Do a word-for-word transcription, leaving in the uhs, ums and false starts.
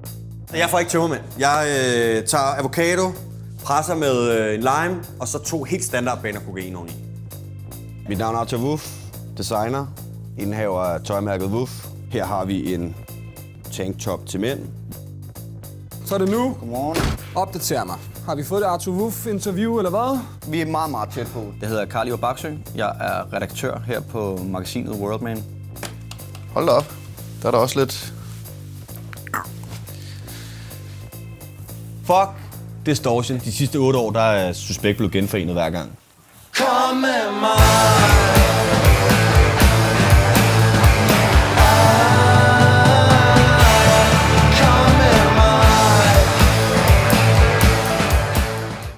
Jeg får ikke tømmermænd. Jeg øh, tager avocado, presser med øh, en lime, og så to helt standard baner kokain oveni. Mit navn er Arthur Woof, designer, indehaver af tøjmærket Woof. Her har vi en tanktop til mænd. Så er det nu. Godmorgen. Opdater mig. Har vi fået det Arthur Woof interview eller hvad? Vi er meget, meget tæt på. Jeg hedder Carl Ivar Baksø. Jeg er redaktør her på magasinet Worldman. Hold da op. Der er der også lidt... Fuck Distortion. De sidste otte år, der er Suspekt blevet genforenet hver gang. Kom med mig.